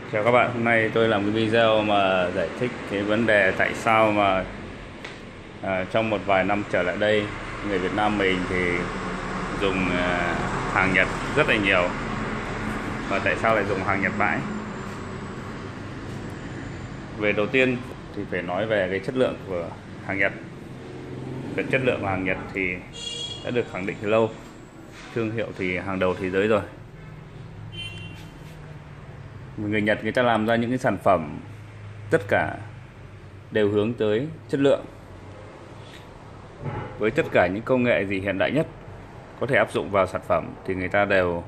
Chào các bạn, hôm nay tôi làm cái video mà giải thích cái vấn đề tại sao mà trong một vài năm trở lại đây người Việt Nam mình thì dùng hàng Nhật rất là nhiều, và tại sao lại dùng hàng Nhật mãi. Về đầu tiên thì phải nói về cái chất lượng của hàng Nhật. Cái chất lượng của hàng Nhật thì đã được khẳng định từ lâu, thương hiệu thì hàng đầu thế giới rồi. Người Nhật người ta làm ra những cái sản phẩm tất cả đều hướng tới chất lượng, với tất cả những công nghệ gì hiện đại nhất có thể áp dụng vào sản phẩm thì người ta đều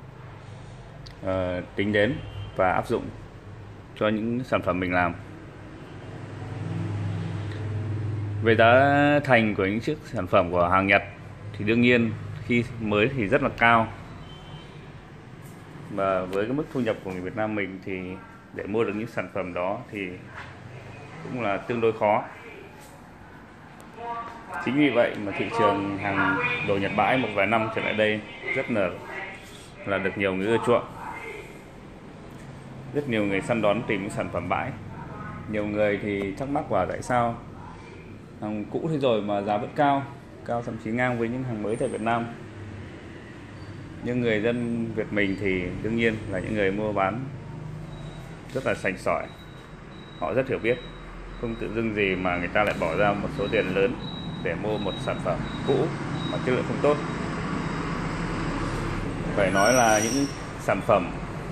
tính đến và áp dụng cho những sản phẩm mình làm. Về giá thành của những chiếc sản phẩm của hàng Nhật thì đương nhiên khi mới thì rất là cao, và với cái mức thu nhập của người Việt Nam mình thì để mua được những sản phẩm đó thì cũng là tương đối khó. Chính vì vậy mà thị trường hàng đồ Nhật bãi một vài năm trở lại đây rất là được nhiều người ưa chuộng. Rất nhiều người săn đón tìm những sản phẩm bãi. Nhiều người thì thắc mắc là tại sao hàng cũ thế rồi mà giá vẫn cao thậm chí ngang với những hàng mới tại Việt Nam. Nhưng người dân Việt mình thì đương nhiên là những người mua bán rất là sành sỏi, họ rất hiểu biết, không tự dưng gì mà người ta lại bỏ ra một số tiền lớn để mua một sản phẩm cũ mà chất lượng không tốt. Phải nói là những sản phẩm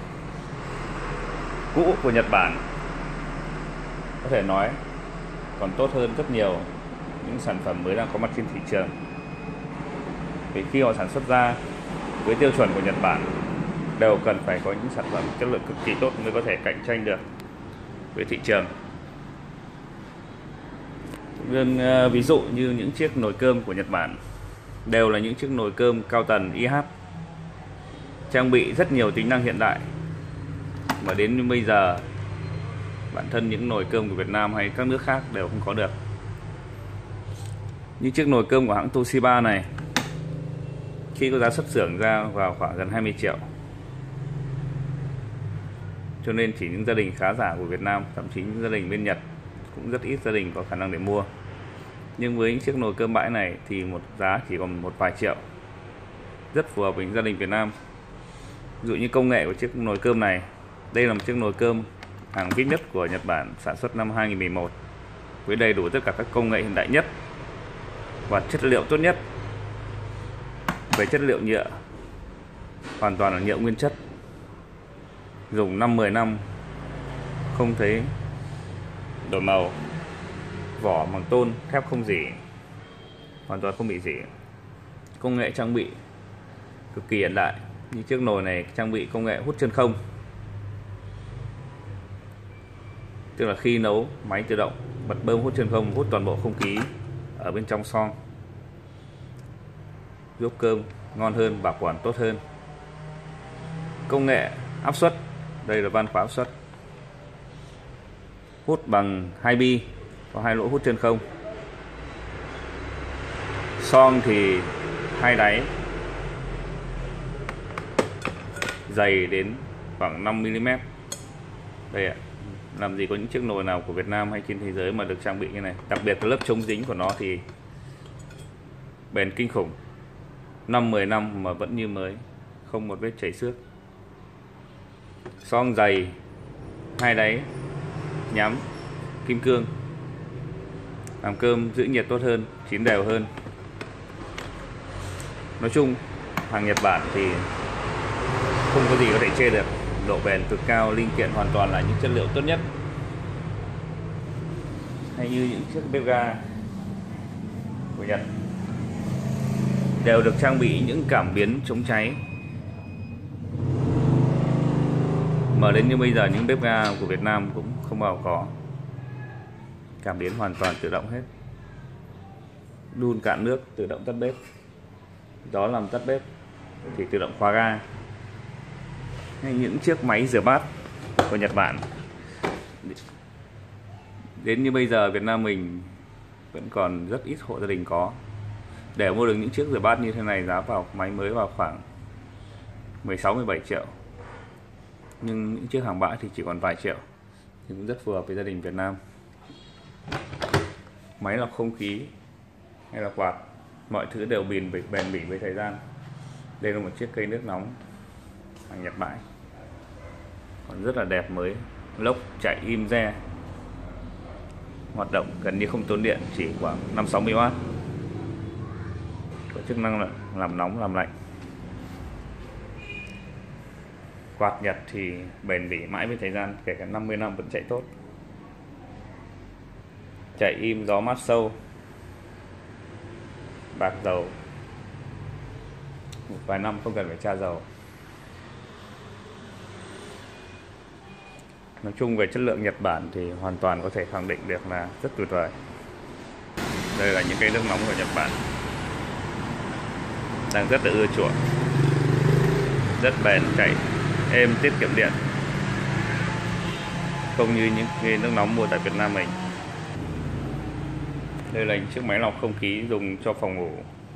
cũ của Nhật Bản có thể nói còn tốt hơn rất nhiều những sản phẩm mới đang có mặt trên thị trường, vì khi họ sản xuất ra với tiêu chuẩn của Nhật Bản đều cần phải có những sản phẩm chất lượng cực kỳ tốt mới có thể cạnh tranh được với thị trường. Ví dụ như những chiếc nồi cơm của Nhật Bản đều là những chiếc nồi cơm cao tần IH, trang bị rất nhiều tính năng hiện đại mà đến bây giờ bản thân những nồi cơm của Việt Nam hay các nước khác đều không có được. Như chiếc nồi cơm của hãng Toshiba này, khi có giá xuất xưởng ra vào khoảng gần 20 triệu, cho nên chỉ những gia đình khá giả của Việt Nam, thậm chí những gia đình bên Nhật cũng rất ít gia đình có khả năng để mua. Nhưng với những chiếc nồi cơm bãi này thì một giá chỉ còn một vài triệu, rất phù hợp với những gia đình Việt Nam. Ví dụ như công nghệ của chiếc nồi cơm này, đây là một chiếc nồi cơm hàng VIP nhất của Nhật Bản, sản xuất năm 2011 với đầy đủ tất cả các công nghệ hiện đại nhất và chất liệu tốt nhất. Về chất liệu nhựa, hoàn toàn là nhựa nguyên chất, dùng 5-10 năm không thấy đổi màu. Vỏ bằng tôn, thép không rỉ, hoàn toàn không bị rỉ. Công nghệ trang bị cực kỳ hiện đại. Như chiếc nồi này trang bị công nghệ hút chân không, tức là khi nấu máy tự động bật bơm hút chân không, hút toàn bộ không khí ở bên trong xoong, giúp cơm ngon hơn, bảo quản tốt hơn. Công nghệ áp suất, đây là van khóa áp suất, hút bằng 2 bi, có 2 lỗ hút chân không. Xoong thì 2 đáy, dày đến khoảng 5mm. Đây ạ, làm gì có những chiếc nồi nào của Việt Nam hay trên thế giới mà được trang bị như này. Đặc biệt là lớp chống dính của nó thì bền kinh khủng, 5-10 năm mà vẫn như mới, không một vết chảy xước. Xoong dày, 2 đáy, nhắm, kim cương, làm cơm giữ nhiệt tốt hơn, chín đều hơn. Nói chung hàng Nhật Bản thì không có gì có thể chê được, độ bền cực cao, linh kiện hoàn toàn là những chất liệu tốt nhất. Hay như những chiếc bếp ga của Nhật đều được trang bị những cảm biến chống cháy, mà đến như bây giờ những bếp ga của Việt Nam cũng không bao có. Cảm biến hoàn toàn tự động hết, đun cạn nước tự động tắt bếp, gió làm tắt bếp thì tự động khóa ga. Hay những chiếc máy rửa bát của Nhật Bản, đến như bây giờ Việt Nam mình vẫn còn rất ít hộ gia đình có. Để mua được những chiếc rửa bát như thế này, giá vào máy mới vào khoảng 16-17 triệu. nhưng những chiếc hàng bãi thì chỉ còn vài triệu, thì cũng rất phù hợp với gia đình Việt Nam. Máy lọc không khí hay là quạt, mọi thứ đều bền bỉ với thời gian. Đây là một chiếc cây nước nóng hàng Nhật bãi, còn rất là đẹp, mới, lốc chạy im re, hoạt động gần như không tốn điện, chỉ khoảng 5-60W, có chức năng là làm nóng làm lạnh. Quạt Nhật thì bền bỉ mãi với thời gian, kể cả 50 năm vẫn chạy tốt, chạy im, gió mát sâu, bạc dầu, một vài năm không cần phải tra dầu. Nói chung về chất lượng Nhật Bản thì hoàn toàn có thể khẳng định được là rất tuyệt vời. Đây là những cây nước nóng của Nhật Bản, đang rất là ưa chuộng, rất bền, chạy êm, tiết kiệm điện, không như những cây nước nóng mua tại Việt Nam mình. Đây là chiếc máy lọc không khí dùng cho phòng ngủ.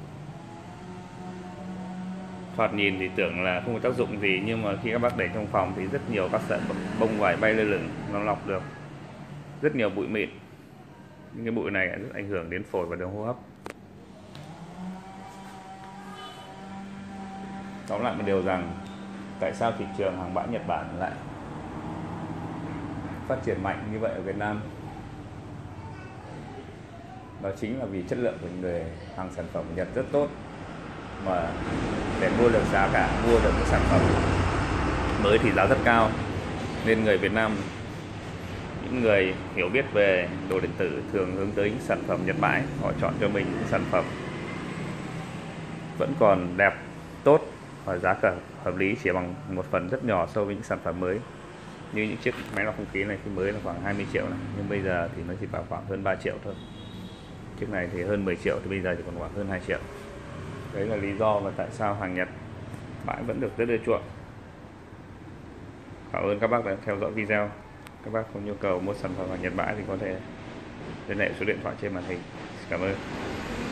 Thoạt nhìn thì tưởng là không có tác dụng gì, nhưng mà khi các bác để trong phòng thì rất nhiều các sợi bông vải bay lơ lửng, nó lọc được rất nhiều bụi mịn. Những cái bụi này rất ảnh hưởng đến phổi và đường hô hấp. Tóm lại một điều rằng, tại sao thị trường hàng bãi Nhật Bản lại phát triển mạnh như vậy ở Việt Nam? Đó chính là vì chất lượng của người hàng sản phẩm Nhật rất tốt, mà để mua được giá cả, mua được cái sản phẩm mới thì giá rất cao, nên người Việt Nam, những người hiểu biết về đồ điện tử thường hướng tới những sản phẩm Nhật bãi. Họ chọn cho mình những sản phẩm vẫn còn đẹp, tốt và giá cả hợp lý, chỉ bằng một phần rất nhỏ so với những sản phẩm mới. Như những chiếc máy lọc không khí này, cái mới là khoảng 20 triệu này, nhưng bây giờ thì nó chỉ vào khoảng hơn 3 triệu thôi. Chiếc này thì hơn 10 triệu, thì bây giờ chỉ còn khoảng hơn 2 triệu. Đấy là lý do mà tại sao hàng Nhật bãi vẫn được rất ưa chuộng. Cảm ơn các bác đã theo dõi video. Các bác có nhu cầu mua sản phẩm hàng Nhật bãi thì có thể liên hệ số điện thoại trên màn hình. Cảm ơn.